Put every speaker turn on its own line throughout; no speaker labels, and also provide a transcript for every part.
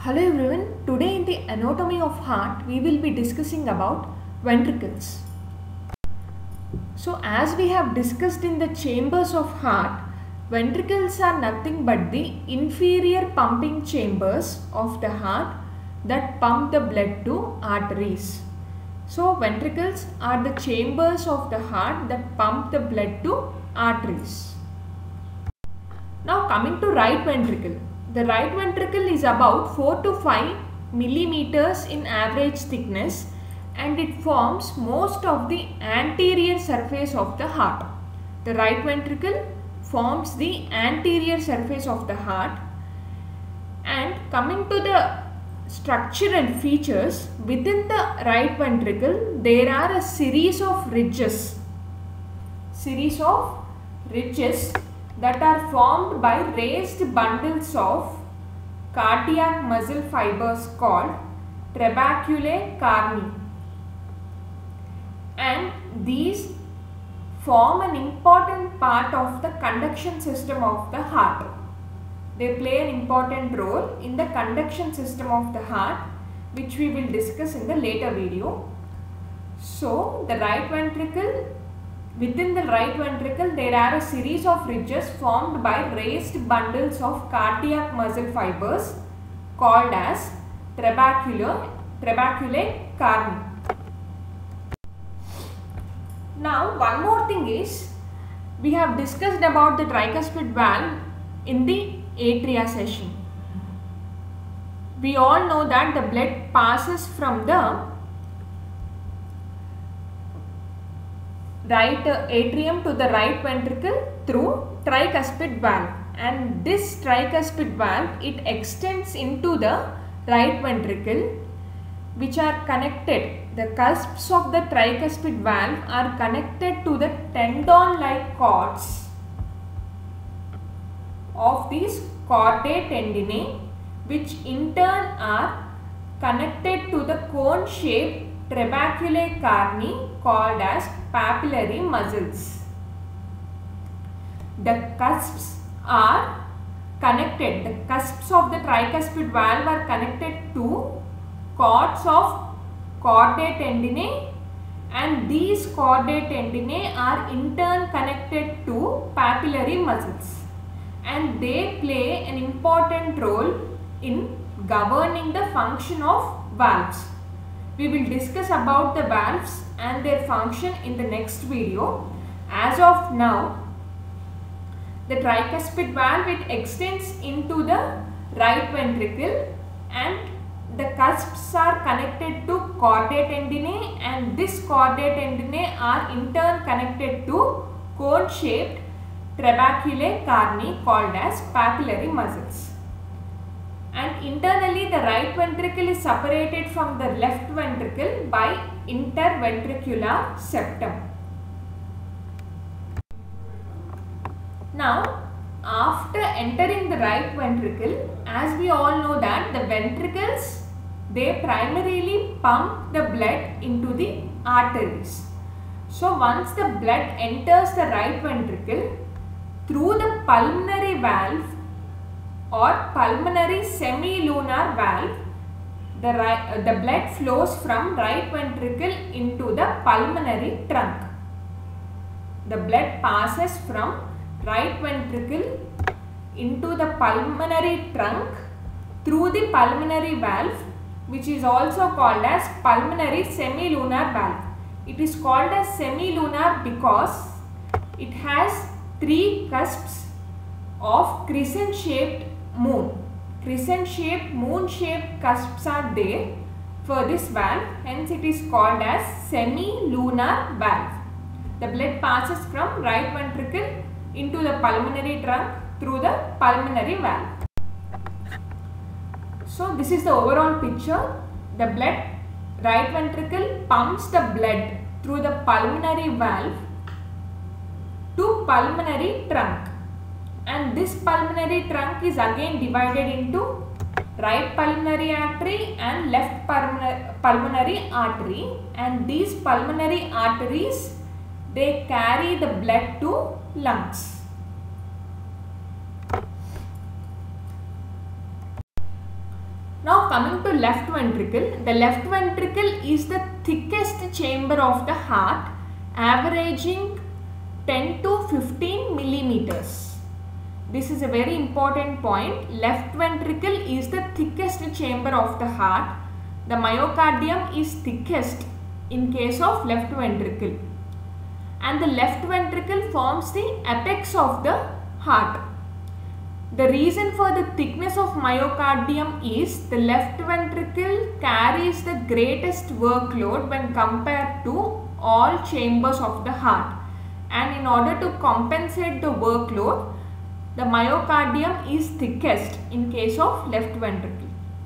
Hello everyone, today in the anatomy of heart we will be discussing about ventricles. So as we have discussed in the chambers of heart, ventricles are nothing but the inferior pumping chambers of the heart that pump the blood to arteries. So ventricles are the chambers of the heart that pump the blood to arteries. Now coming to right ventricle. The right ventricle is about 4 to 5 millimeters in average thickness and it forms most of the anterior surface of the heart. The right ventricle forms the anterior surface of the heart. And coming to the structural features, within the right ventricle there are a series of ridges that are formed by raised bundles of cardiac muscle fibers called trabeculae carni, and these form an important part of the conduction system of the heart. They play an important role in the conduction system of the heart, which we will discuss in the later video. So the right ventricle, within the right ventricle there are a series of ridges formed by raised bundles of cardiac muscle fibers called as trabeculae carni. Now one more thing is, we have discussed about the tricuspid valve in the atria session. We all know that the blood passes from the right atrium to the right ventricle through tricuspid valve, and this tricuspid valve, it extends into the right ventricle, which are connected. The cusps of the tricuspid valve are connected to the tendon-like cords of these chordae tendineae, which in turn are connected to the cone-shaped trabeculae carni called as papillary muscles. The cusps are connected, the cusps of the tricuspid valve are connected to cords of chordae tendineae, and these chordae tendineae are in turn connected to papillary muscles, and they play an important role in governing the function of valves. We will discuss about the valves and their function in the next video. As of now, the tricuspid valve, it extends into the right ventricle and the cusps are connected to chordae tendineae, and this chordae tendineae are in turn connected to cone-shaped trabeculae carni called as papillary muscles. And internally the right ventricle is separated from the left ventricle by interventricular septum. Now after entering the right ventricle, as we all know that the ventricles, they primarily pump the blood into the arteries. So once the blood enters the right ventricle through the pulmonary valve or pulmonary semilunar valve, the blood flows from right ventricle into the pulmonary trunk. The blood passes from right ventricle into the pulmonary trunk through the pulmonary valve, which is also called as pulmonary semilunar valve. It is called as semilunar because it has three cusps of crescent-shaped moon. Crescent-shaped, moon-shaped cusps are there for this valve, hence it is called as semilunar valve. The blood passes from right ventricle into the pulmonary trunk through the pulmonary valve. So this is the overall picture. The right ventricle pumps the blood through the pulmonary valve to pulmonary trunk, and this pulmonary trunk is again divided into right pulmonary artery and left pulmonary artery, and these pulmonary arteries, they carry the blood to lungs. Now coming to left ventricle, the left ventricle is the thickest chamber of the heart, averaging 10 to 15 millimeters. This is a very important point. Left ventricle is the thickest chamber of the heart. The myocardium is thickest in case of left ventricle, and the left ventricle forms the apex of the heart. The reason for the thickness of myocardium is the left ventricle carries the greatest workload when compared to all chambers of the heart, and in order to compensate the workload, the myocardium is thickest in case of left ventricle.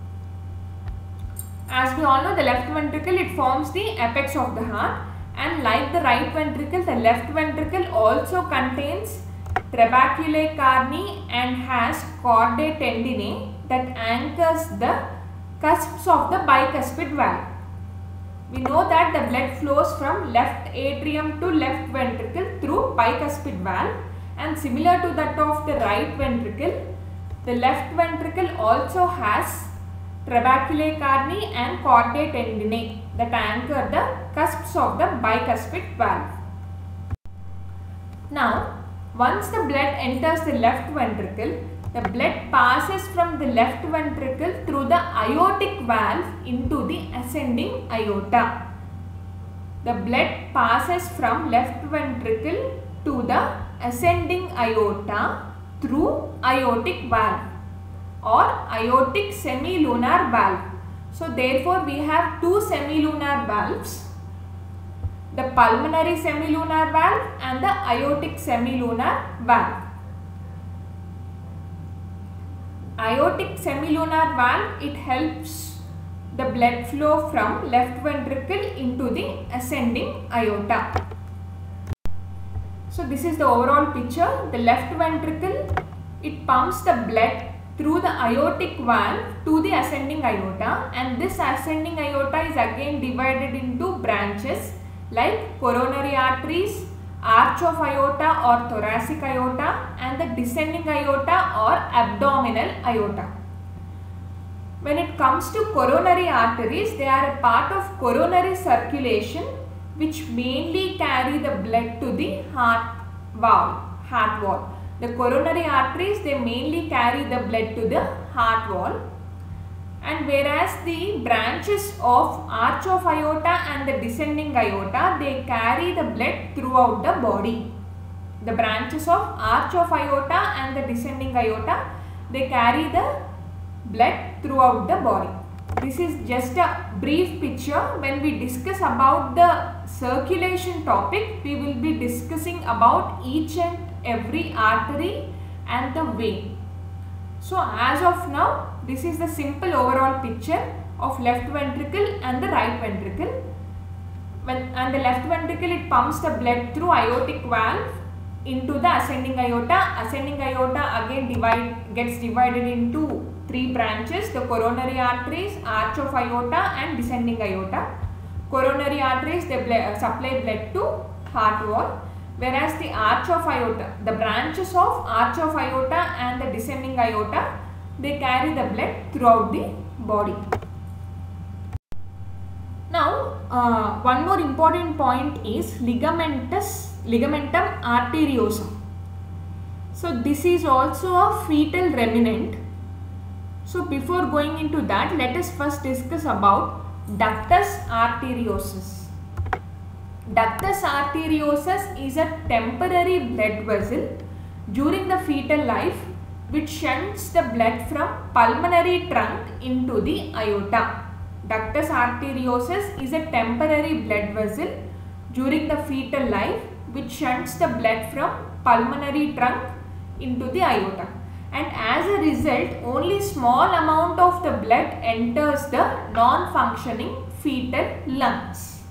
As we all know, the left ventricle, it forms the apex of the heart, and like the right ventricle, the left ventricle also contains trabeculae carni and has chordae tendineae that anchors the cusps of the bicuspid valve. We know that the blood flows from left atrium to left ventricle through bicuspid valve, and similar to that of the right ventricle, the left ventricle also has trabeculae carni and chordae tendineae that anchor the cusps of the bicuspid valve. Now, once the blood enters the left ventricle, the blood passes from the left ventricle through the aortic valve into the ascending aorta. The blood passes from left ventricle to the ascending aorta through aortic valve or aortic semilunar valve. So therefore we have two semilunar valves, the pulmonary semilunar valve and the aortic semilunar valve. Aortic semilunar valve, it helps the blood flow from left ventricle into the ascending aorta. So this is the overall picture. The left ventricle, it pumps the blood through the aortic valve to the ascending aorta, and this ascending aorta is again divided into branches like coronary arteries, arch of aorta or thoracic aorta, and the descending aorta or abdominal aorta. When it comes to coronary arteries, they are a part of coronary circulation which mainly carry the blood to the heart wall. The coronary arteries, they mainly carry the blood to the heart wall, and whereas the branches of arch of aorta and the descending aorta, they carry the blood throughout the body. The branches of arch of aorta and the descending aorta, they carry the blood throughout the body. This is just a brief picture. When we discuss about the circulation topic, we will be discussing about each and every artery and the vein. So as of now, this is the simple overall picture of left ventricle and the right ventricle. And the left ventricle, it pumps the blood through aortic valve into the ascending aorta. Ascending aorta again gets divided into three branches: the coronary arteries, arch of aorta and descending aorta. Coronary arteries, they supply blood to heart wall, whereas the arch of aorta, the branches of arch of aorta and the descending aorta, they carry the blood throughout the body. Now, one more important point is ligamentum arteriosum. So this is also a fetal remnant. So before going into that, let us first discuss about ductus arteriosus. Ductus arteriosus is a temporary blood vessel during the fetal life which shunts the blood from pulmonary trunk into the aorta. Ductus arteriosus is a temporary blood vessel during the fetal life which shunts the blood from pulmonary trunk into the aorta, and as a result only small amount of the blood enters the non-functioning fetal lungs.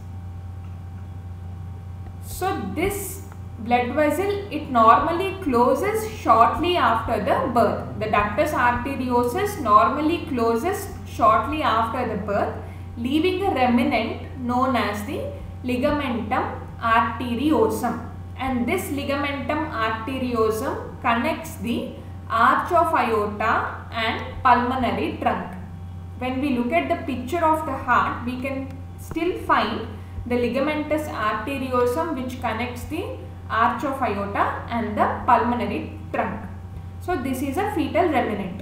So this blood vessel, it normally closes shortly after the birth. The ductus arteriosus normally closes shortly after the birth, leaving a remnant known as the ligamentum arteriosum, and this ligamentum arteriosum connects the arch of aorta and pulmonary trunk. when we look at the picture of the heart, we can still find the ligamentous arteriosum which connects the arch of aorta and the pulmonary trunk. So this is a fetal remnant.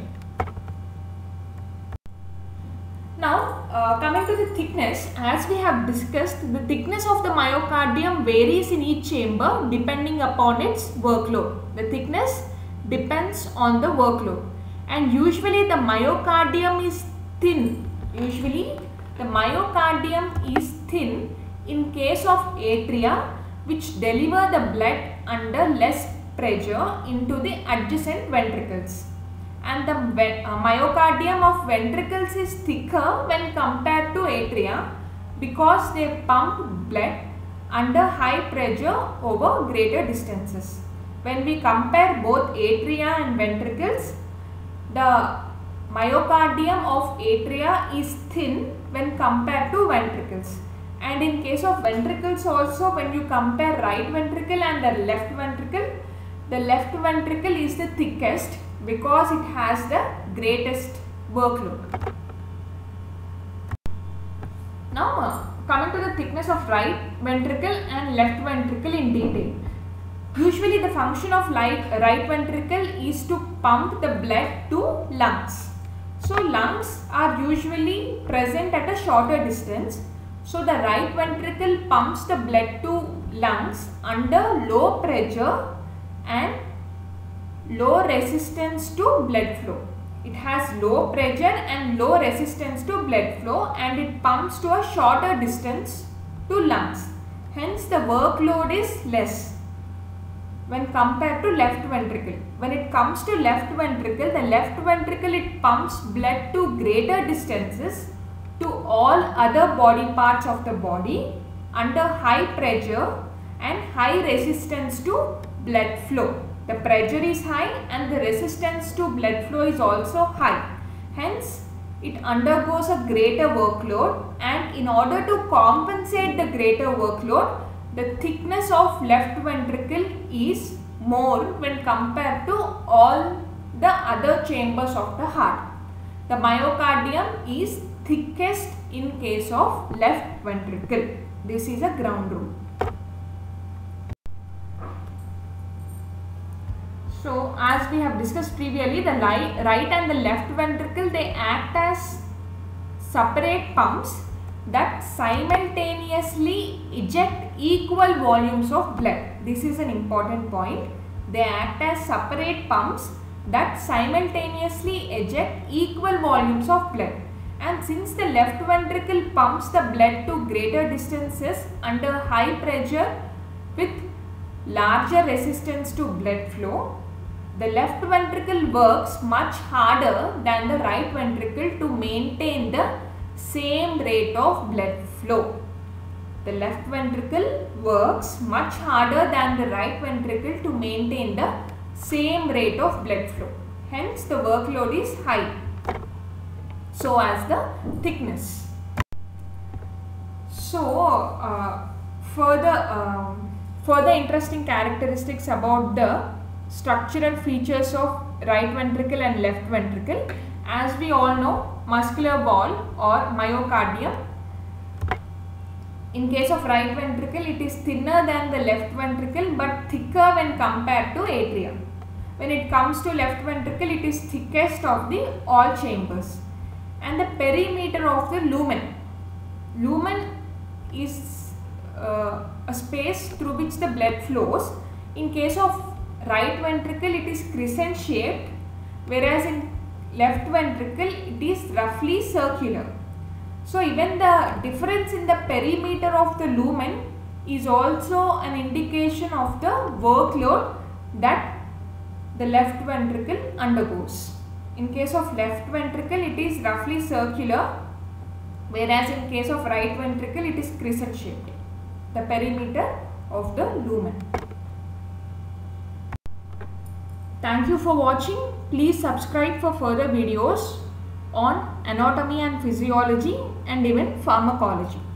Now coming to the thickness, as we have discussed, the thickness of the myocardium varies in each chamber depending upon its workload. The thickness depends on the workload, and usually the myocardium is thin. Usually the myocardium is thin in case of atria, which deliver the blood under less pressure into the adjacent ventricles, and the myocardium of ventricles is thicker when compared to atria because they pump blood under high pressure over greater distances. When we compare both atria and ventricles, the myocardium of atria is thin when compared to ventricles, and in case of ventricles also, when you compare right ventricle and the left ventricle is the thickest because it has the greatest workload. Now coming to the thickness of right ventricle and left ventricle in detail. Usually the function of right ventricle is to pump the blood to lungs. So lungs are usually present at a shorter distance. So the right ventricle pumps the blood to lungs under low pressure and low resistance to blood flow. It has low pressure and low resistance to blood flow, and it pumps to a shorter distance to lungs. Hence the workload is less when compared to left ventricle. When it comes to left ventricle, the left ventricle, it pumps blood to greater distances to all other body parts of the body under high pressure and high resistance to blood flow. The pressure is high and the resistance to blood flow is also high. Hence, it undergoes a greater workload, and in order to compensate the greater workload, the thickness of left ventricle is more when compared to all the other chambers of the heart. The myocardium is thickest in case of left ventricle. This is a ground rule. So as we have discussed previously, the right and the left ventricle, they act as separate pumps that simultaneously eject equal volumes of blood. This is an important point. They act as separate pumps that simultaneously eject equal volumes of blood. And since the left ventricle pumps the blood to greater distances under high pressure with larger resistance to blood flow, the left ventricle works much harder than the right ventricle to maintain the same rate of blood flow. The left ventricle works much harder than the right ventricle to maintain the same rate of blood flow. Hence the workload is high. So as the thickness. So further interesting characteristics about the structural features of right ventricle and left ventricle. As we all know, muscular wall or myocardium. In case of right ventricle, it is thinner than the left ventricle but thicker when compared to atria. When it comes to left ventricle, it is thickest of the all chambers. And the perimeter of the lumen. Lumen is a space through which the blood flows. In case of right ventricle, it is crescent shaped, whereas in left ventricle, it is roughly circular. So even the difference in the perimeter of the lumen is also an indication of the workload that the left ventricle undergoes. In case of left ventricle, it is roughly circular, whereas in case of right ventricle, it is crescent shaped, the perimeter of the lumen. Thank you for watching. Please subscribe for further videos on anatomy and physiology and even pharmacology.